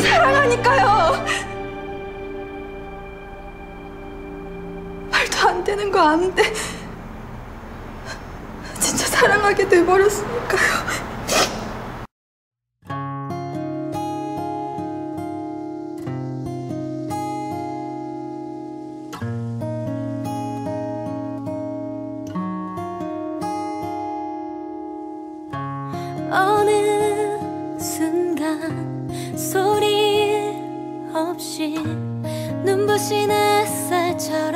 사랑하니까요. 말도 안 되는 거 아는데 진짜 사랑하게 돼버렸으니까요. 어느 순간 소리 없이 눈부신 햇살처럼